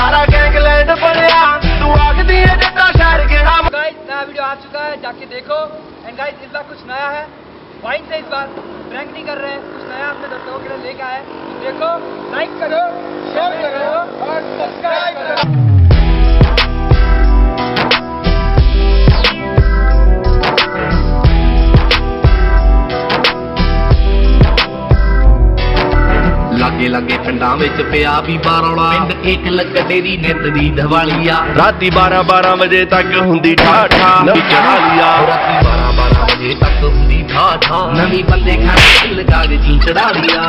सारा गैंगलैंड बनया तू आखदी है जट्टा शहर केड़ा। गाइस नया वीडियो आ चुका है, जाके देखो। एंड गाइस इस बार कुछ नया है, वाइन से इस बार प्रैंक नहीं कर रहे हैं, कुछ नया अपने दर्शकों के लिए लेके आए। देखो, लाइक करो, शेयर करो और सब्सक्राइब करो। लागे लागे पिंडां विच पिया भी बारौला पिंड एक लगदे दी नित दी दिवालिया राती 12-12 बजे तक हुंदी ठाठा नवी चढ़ा लिया। राती 12-12 बजे तक हुंदी ठाठा नवी बंदे खाने लगा के जी चढ़ा लिया।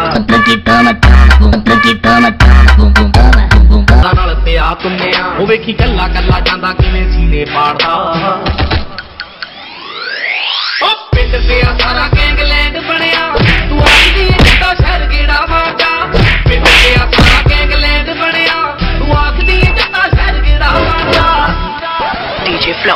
नाल पिया तुन्निया ओ वेखी कल्ला कल्ला जांदा किवें सीने पाड़दा ओ पिंड पिया सारा गैंगलैंड बनया तू आखदी है जट्टा शहर केड़ा मारदा। पिंड पिया सारा गैंगलैंड बनया तू आखदी है जट्टा शहर केड़ा मारदा। DJ Flow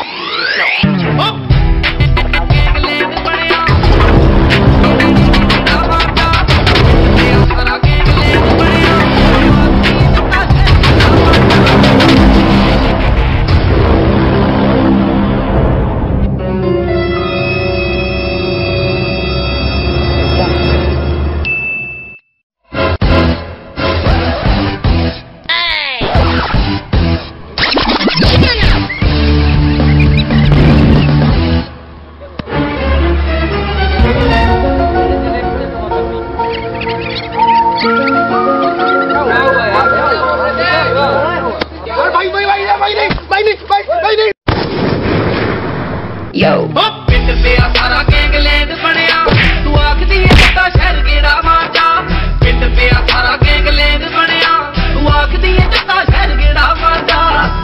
Yo. पिंड पिया सारा गैंगलैंड बनया तू आखदी है जट्टा शहर केड़ा मारदा। पिंड पिया सारा गैंगलैंड बनया तू आखदी है जट्टा शहर केड़ा मारदा।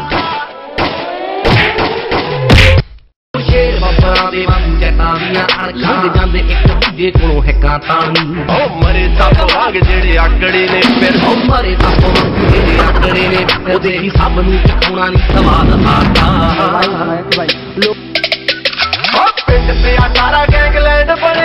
शेर बाबा दे वांगू जट्टां दियां अणखां जांदे एक दूजे कोलों हैकां ताणी ओ मरे सप वांग जेड़े आकड़े ने फिर ओ मरे सप वांग जेड़े आकड़े ने ओ देखी सब नूं चखाउणा नहीं सवाद आता। पिंड पिया सारा गैंगलैंड बनया